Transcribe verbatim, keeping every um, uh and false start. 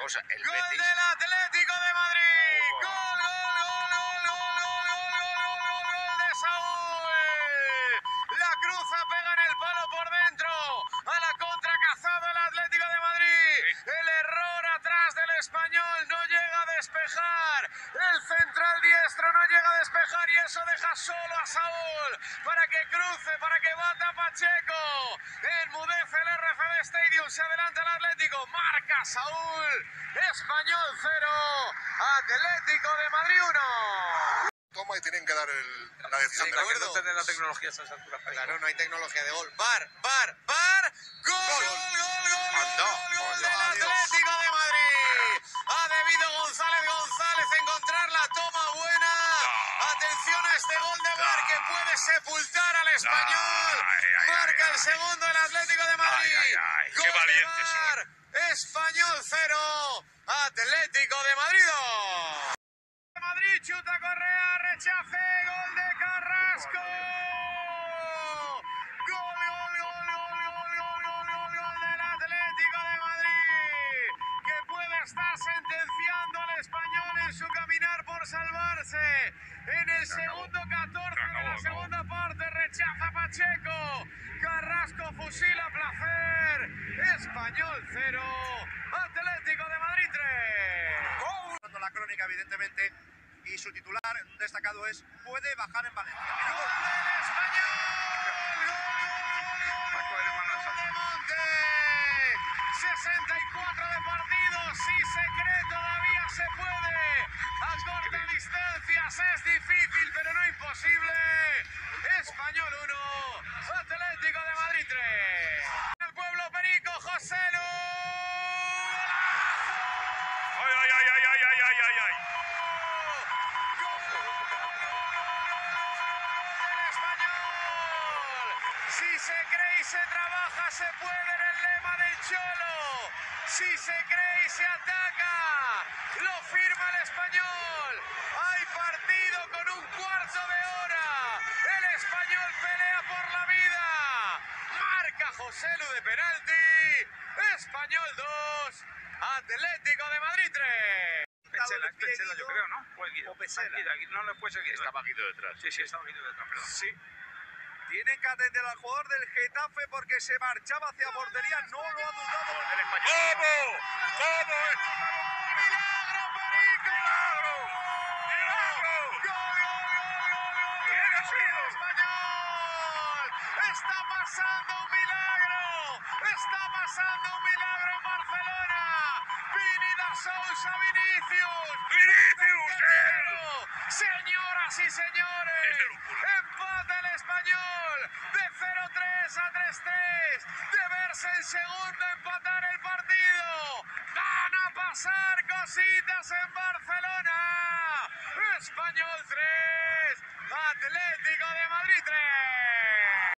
cosa, el ¡Gol Betis... del Atlético de Madrid! ¡Gol, gol, gol, gol, gol, gol, gol, gol, gol, gol de Saúl! La cruza, pega en el palo por dentro. A la contra cazado el Atlético de Madrid. El error atrás del Español, no llega a despejar. El central diestro no llega a despejar y eso deja solo a Saúl para que cruce, para que bata Pacheco. Enmudece el R F D Stadium, se adelanta el Atlético, marca Saúl. Español cero, Atlético de Madrid uno. Toma y tienen que dar el, la decisión. Sí, de la claro. verdad. No tener la tecnología a esas alturas. Claro, no hay tecnología de gol. Bar, bar, bar. Gol, gol, gol, gol, Anda, gol, gol anda, del adiós. Atlético de Madrid. Ha debido González González encontrar la toma buena. Atención a este gol de Bar que puede sepultar al Español. Ay, ay, Marca ay, el ay. segundo el Atlético de Madrid. Ay, ay, ay, Gol qué de valientes Bar. Español cero, Atlético de Madrid dos. Madrid, chuta Correa, rechace, gol de Carrasco. Gol, gol, gol, gol, gol, gol, gol, gol, gol del Atlético de Madrid, que puede estar sentenciando al Español en su caminar por salvarse. En el segundo catorce de la segunda parte, rechaza Pacheco. Carrasco fusila Placer. Español cero, Atlético de Madrid tres. Dando la crónica, evidentemente, y su titular destacado es: puede bajar en Valencia. Mira, ¡Gol gol. del Español! ¡Gol, gol, Paco, gol, hermano, gol, gol de Monte! sesenta y cuatro de partido, si se cree todavía se puede. A corta distancias es difícil, pero no imposible. Español uno, Atlético de Madrid tres. El pueblo perico, José Lu. Ay, ay, ay, ay, ay, ay, ay, ay, ay. Si se cree y se trabaja, se puede en el lema del Cholo. Si se cree y se ataca, lo firma el Español. Hay partido con un cuarto de hora. El Español pelea por la vida. Marca José Lu de penalti. Español dos, Atlético de Madrid tres. Petzela, es Petzela, yo creo, ¿no? Fue Guido. O Petzela. Guido, Guido, no le puede ser Guido. Está Paquito detrás. Sí, sí, estaba Guido detrás, perdón. Sí. Tiene que atender al jugador del Getafe porque se marchaba hacia portería. No lo ha dudado. El español. ¿Cómo? ¿Cómo es? ¡Milagro, Perico! ¡Milagro! ¡Milagro! ¡Gol, gol, gol, gol, gol! ¿Quién ha sido? ¡Español! ¡Está pasando un milagro! ¡Está pasando un milagro en Barcelona! ¡Vini da Sousa, Vinicius! ¡Vinicius, él! Señoras y señores, empata el Español de cero tres a tres tres, de verse en segunda empatar el partido. Van a pasar cositas en Barcelona.